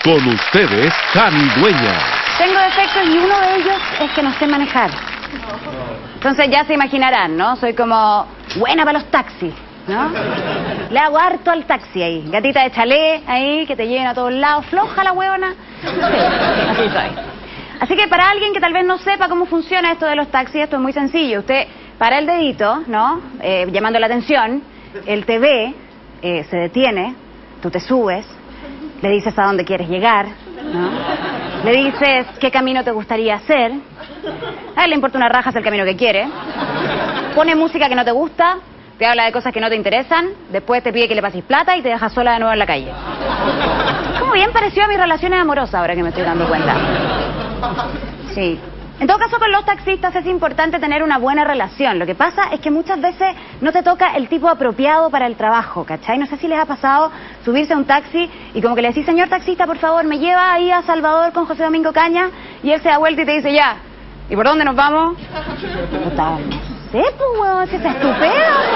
Con ustedes, Cami Dueñas. Tengo defectos y uno de ellos es que no sé manejar. Entonces ya se imaginarán, ¿no? Soy como buena para los taxis, ¿no? Le hago harto al taxi ahí. Gatita de chalet ahí, que te lleven a todos lados. Floja la huevona. Sí, así soy. Así que para alguien que tal vez no sepa cómo funciona esto de los taxis, esto es muy sencillo. Usted para el dedito, ¿no? Llamando la atención, él te ve, se detiene, tú te subes, le dices a dónde quieres llegar, ¿no? Le dices qué camino te gustaría hacer. A él le importa una raja hacer el camino que quiere. Pone música que no te gusta, te habla de cosas que no te interesan, después te pide que le pases plata y te deja sola de nuevo en la calle. Como bien pareció a mis relaciones amorosas ahora que me estoy dando cuenta. Sí. En todo caso, con los taxistas es importante tener una buena relación. Lo que pasa es que muchas veces no te toca el tipo apropiado para el trabajo, ¿cachai? No sé si les ha pasado subirse a un taxi y como que le decís, señor taxista, por favor, me lleva ahí a Salvador con José Domingo Caña, y él se da vuelta y te dice, ya, ¿y por dónde nos vamos? No sé, pues, weón, si está estupendo.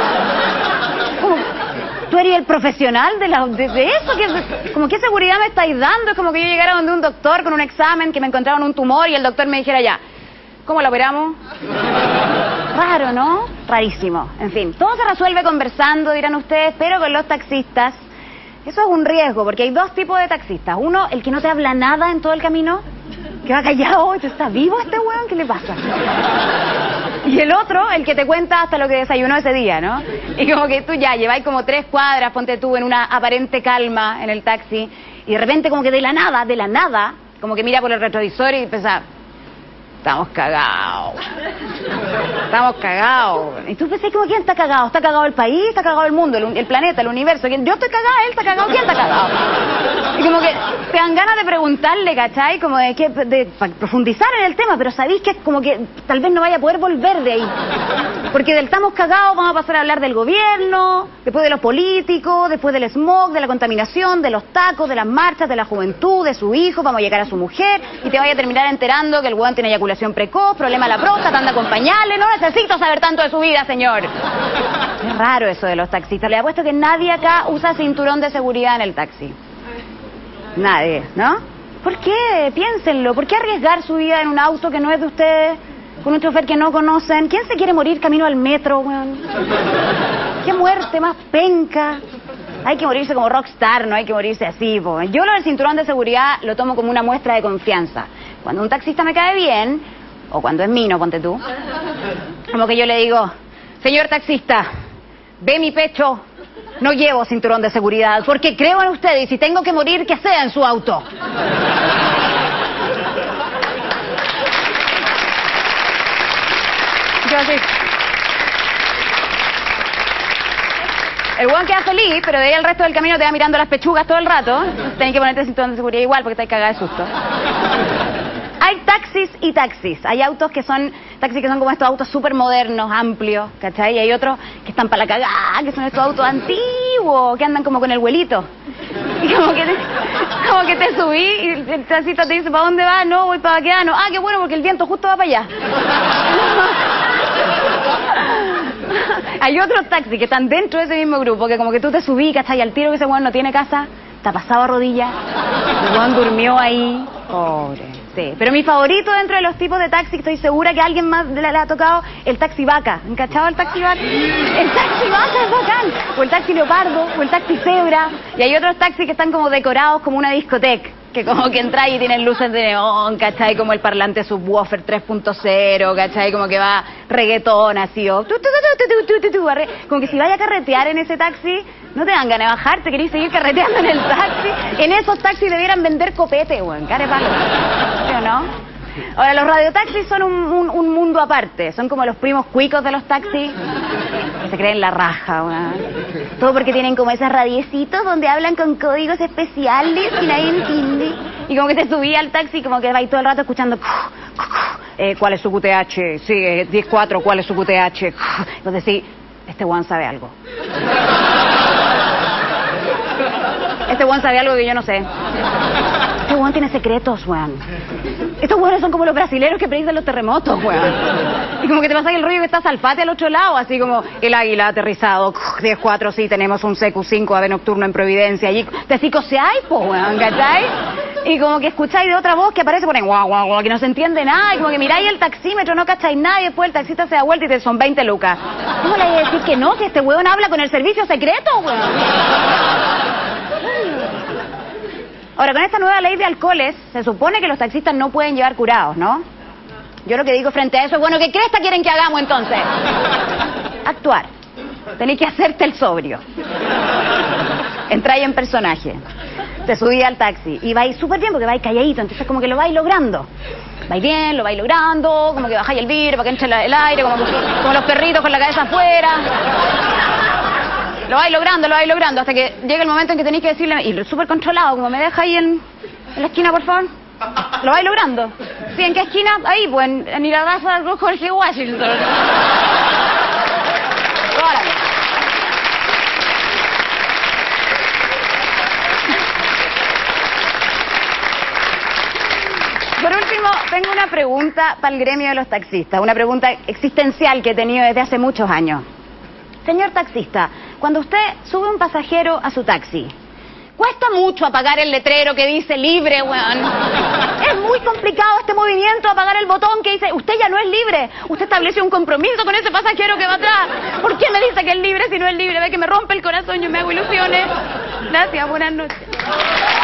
Tú eres el profesional de eso, como qué seguridad me estáis dando. Es como que yo llegara donde un doctor con un examen, que me encontraron un tumor y el doctor me dijera ya, ¿cómo lo operamos? Raro, ¿no? Rarísimo. En fin, todo se resuelve conversando, dirán ustedes, pero con los taxistas eso es un riesgo, porque hay dos tipos de taxistas. Uno, el que no te habla nada en todo el camino, que va callado, ¿está vivo este weón? ¿Qué le pasa? Y el otro, el que te cuenta hasta lo que desayunó ese día, ¿no? Y como que tú ya lleváis como 3 cuadras, ponte tú en una aparente calma en el taxi, y de repente como que de la nada, como que mira por el retrovisor y piensa, estamos cagados. Estamos cagados. Y tú pensás como, ¿quién está cagado? ¿Está cagado el país? ¿Está cagado el mundo? ¿El planeta? ¿El universo? Yo estoy cagada, él está cagado, ¿quién está cagado? Y como que te dan ganas de preguntarle, ¿cachai? Como de profundizar en el tema, pero sabéis que es como que tal vez no vaya a poder volver de ahí. Porque del estamos cagados vamos a pasar a hablar del gobierno, después de los políticos, después del smog, de la contaminación, de los tacos, de las marchas, de la juventud, de su hijo, vamos a llegar a su mujer, y te vaya a terminar enterando que el weón tiene eyaculación precoz, problema de la próstata, anda con pañales. No necesito saber tanto de su vida, señor. Es raro eso de los taxistas. Le apuesto que nadie acá usa cinturón de seguridad en el taxi. Nadie, ¿no? ¿Por qué? Piénsenlo. ¿Por qué arriesgar su vida en un auto que no es de ustedes, con un chofer que no conocen? ¿Quién se quiere morir camino al metro, weón? ¿Qué muerte más penca? Hay que morirse como rockstar, no hay que morirse así, po. Yo lo del cinturón de seguridad lo tomo como una muestra de confianza. Cuando un taxista me cae bien, o cuando es mino, ponte tú, como que yo le digo, señor taxista, ve mi pecho, no llevo cinturón de seguridad, porque creo en usted, y si tengo que morir, que sea en su auto. Yo así. El weón queda feliz, pero de ahí el resto del camino te va mirando las pechugas todo el rato. Tenés que ponerte el cinturón de seguridad igual porque estás cagada de susto. Hay taxis y taxis. Hay autos que son taxis que son como estos autos súper modernos, amplios, ¿cachai? Y hay otros que están para la cagada, que son estos autos antiguos, que andan como con el vuelito. Y como que te subí y el taxista te dice, ¿para dónde vas? No, voy para Baqueano. Ah, qué bueno, porque el viento justo va para allá. Hay otros taxis que están dentro de ese mismo grupo, que como que tú te subís, ¿cachai? Al tiro que ese weón no tiene casa, está pasado a rodillas, el weón durmió ahí, pobre. Sí, pero mi favorito dentro de los tipos de taxi, estoy segura que a alguien más le ha tocado, el taxi vaca. ¿Encachado el taxi vaca? El taxi vaca es bacán. O el taxi leopardo, o el taxi cebra. Y hay otros taxis que están como decorados como una discoteca, que como que entra y tienen luces de neón, ¿cachai? Como el parlante subwoofer 3.0, ¿cachai? Como que va reggaetón así, o como que si vaya a carretear en ese taxi, no te dan ganas de bajar, te querés seguir carreteando en el taxi. En esos taxis debieran vender copete, weón, carepalo. ¿Sí o no? Ahora, los radiotaxis son un mundo aparte, son como los primos cuicos de los taxis, que se creen la raja, weón. Todo porque tienen como esos radiecitos donde hablan con códigos especiales que nadie entiende. Y como que te subí al taxi, como que vais todo el rato escuchando, ¿cuál es su QTH? Sí, 10-4, ¿cuál es su QTH? Entonces sí, este weón sabe algo. Este weón sabe algo que yo no sé. Este weón tiene secretos, weón. Estos weones son como los brasileros que predicen los terremotos, weón. Y como que te pasa el rollo que está Salfate al otro lado, así como el águila aterrizado, 10-4, sí, tenemos un CQ-5 ave nocturno en Providencia. Y te psicoseáis, po, weón, ¿cachai? Y como que escucháis de otra voz que aparece por ahí, guau, guau, guau, que no se entiende nada, y como que miráis el taxímetro, no cacháis nada, y después el taxista se da vuelta y te son 20 lucas. ¿Cómo le voy a decir que no, si este huevón habla con el servicio secreto, weón? Ahora, con esta nueva ley de alcoholes, se supone que los taxistas no pueden llevar curados, ¿no? Yo lo que digo frente a eso es, bueno, ¿qué cresta quieren que hagamos entonces? Actuar. Tenés que hacerte el sobrio. Entráis en personaje. Te subí al taxi y vais súper bien porque vais calladito, entonces como que lo vais logrando. Vais bien, lo vais logrando, como que bajáis el vidrio para que entre el aire, como los perritos con la cabeza afuera. Lo vais logrando, hasta que llega el momento en que tenéis que decirle, y súper controlado, como me deja ahí en la esquina, por favor. Lo vais logrando. ¿Sí? ¿En qué esquina? Ahí, pues en Iradaza con Jorge Washington. Órale. Por último, tengo una pregunta para el gremio de los taxistas, una pregunta existencial que he tenido desde hace muchos años. Señor taxista, cuando usted sube un pasajero a su taxi, ¿cuesta mucho apagar el letrero que dice libre, weón? Es muy complicado este movimiento, apagar el botón que dice, usted ya no es libre, usted estableció un compromiso con ese pasajero que va atrás. ¿Por qué me dice que es libre si no es libre? Ve que me rompe el corazón, yo me hago ilusiones. Gracias, buenas noches.